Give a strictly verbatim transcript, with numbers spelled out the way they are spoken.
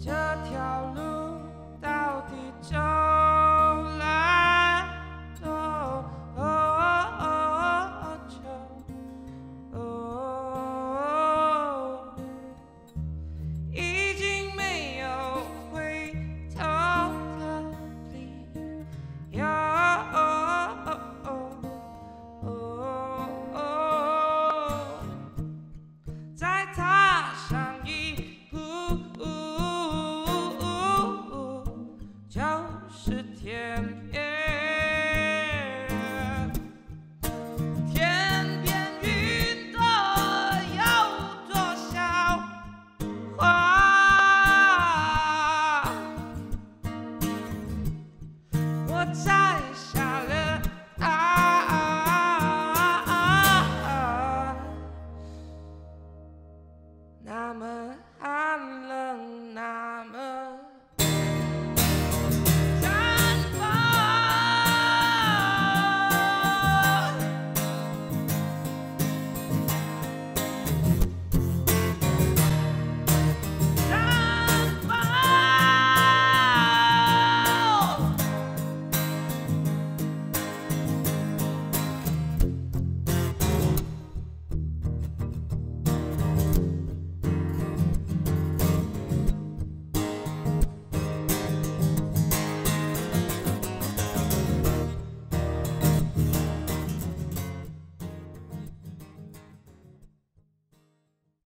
这条路到底走了多久？已经没有回头的理由。再踏上一步，就是天边。天边云朵有多少花？我摘下了它。那么